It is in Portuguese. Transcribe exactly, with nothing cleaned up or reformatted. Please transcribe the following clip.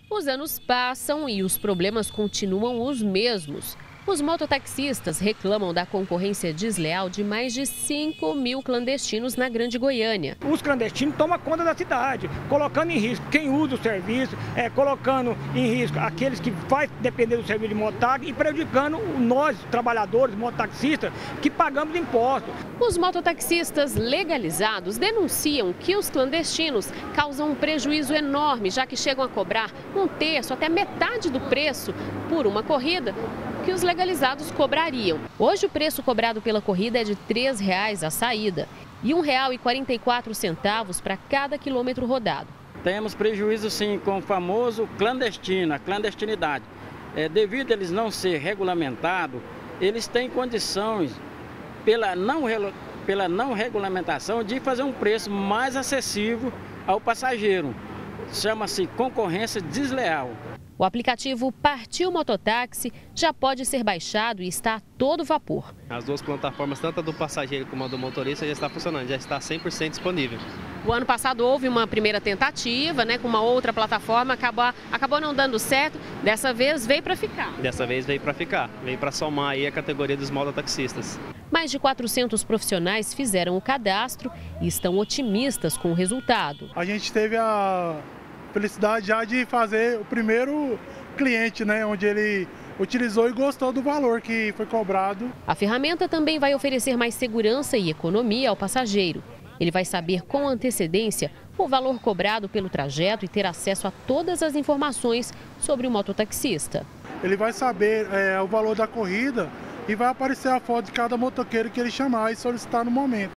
Os anos passam e os problemas continuam os mesmos. Os mototaxistas reclamam da concorrência desleal de mais de cinco mil clandestinos na Grande Goiânia. Os clandestinos tomam conta da cidade, colocando em risco quem usa o serviço, é, colocando em risco aqueles que fazem depender do serviço de mototáxi e prejudicando nós, trabalhadores, mototaxistas, que pagamos impostos. Os mototaxistas legalizados denunciam que os clandestinos causam um prejuízo enorme, já que chegam a cobrar um terço até metade do preço por uma corrida que os legalizados cobrariam. Hoje o preço cobrado pela corrida é de três reais a saída e um real e quarenta e quatro centavos para cada quilômetro rodado. Temos prejuízo sim com o famoso clandestino, a clandestinidade. É, devido a eles não ser regulamentados, eles têm condições, pela não, pela não regulamentação, de fazer um preço mais acessível ao passageiro. Chama-se concorrência desleal. O aplicativo Partiu Mototáxi já pode ser baixado e está a todo vapor. As duas plataformas, tanto a do passageiro como a do motorista, já está funcionando, já está cem por cento disponível. O ano passado houve uma primeira tentativa, né, com uma outra plataforma, acabou, acabou não dando certo. Dessa vez veio para ficar. Dessa vez veio para ficar, veio para somar aí a categoria dos mototaxistas. Mais de quatrocentos profissionais fizeram o cadastro e estão otimistas com o resultado. A gente teve a felicidade já de fazer o primeiro cliente, né, onde ele utilizou e gostou do valor que foi cobrado. A ferramenta também vai oferecer mais segurança e economia ao passageiro. Ele vai saber com antecedência o valor cobrado pelo trajeto e ter acesso a todas as informações sobre o mototaxista. Ele vai saber é, o valor da corrida e vai aparecer a foto de cada motoqueiro que ele chamar e solicitar no momento.